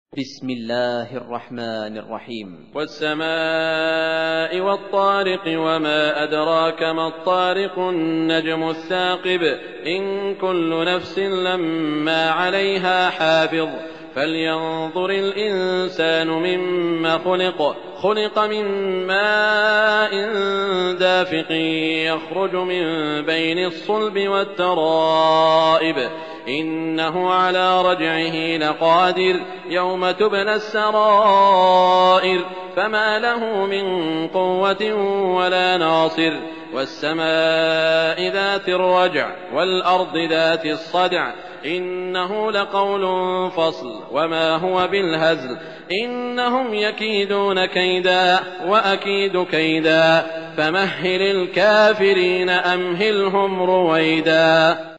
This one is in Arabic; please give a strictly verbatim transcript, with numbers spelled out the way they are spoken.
بسم الله الرحمن الرحيم. والسماء والطارق وما أدراك ما الطارق النجم الثاقب إن كل نفس لما عليها حافظ فلينظر الإنسان مما خلق خلق من ماء دافق يخرج من بين الصلب والترائب إنه على رجعه لقادر يوم تبلى السرائر فما له من قوة ولا ناصر والسماء ذات الرجع والأرض ذات الصدع إنه لقول فصل وما هو بالهزل إنهم يكيدون كيدا وأكيد كيدا فمهل الكافرين أمهلهم رويدا.